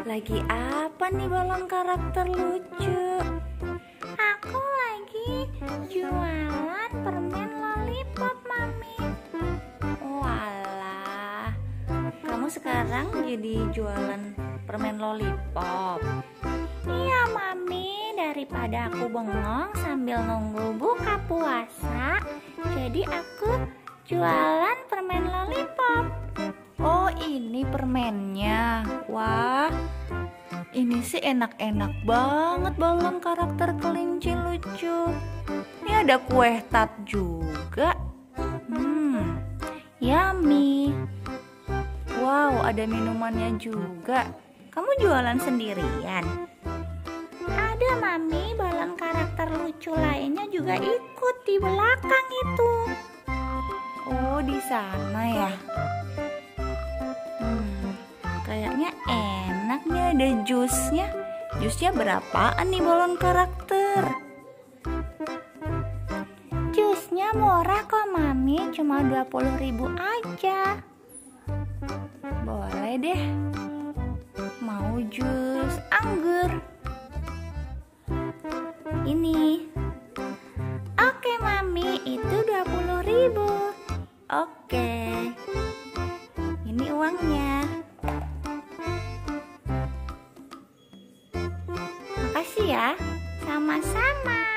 Lagi apa nih balon karakter lucu? Aku lagi jualan permen lollipop, Mami. Walah, kamu sekarang jadi jualan permen lollipop? Iya, Mami. Daripada aku bengong sambil nunggu buka puasa, jadi aku jualan permen lollipop. Oh, ini permennya. Wah, ini sih enak-enak banget balon karakter kelinci lucu. Ini ada kue tart juga. Yummy. Wow, ada minumannya juga. Kamu jualan sendirian? Ada, Mami. Balon karakter lucu lainnya juga ikut di belakang itu. Oh, di sana ya. Kayaknya enak nih, ada jusnya. Jusnya berapaan nih balon karakter? Jusnya murah kok, Mami. Cuma 20.000 aja. Boleh deh. Mau jus anggur. Ini. Oke, Mami. Itu 20.000. Oke. Ini uangnya. Makasih ya. Sama-sama.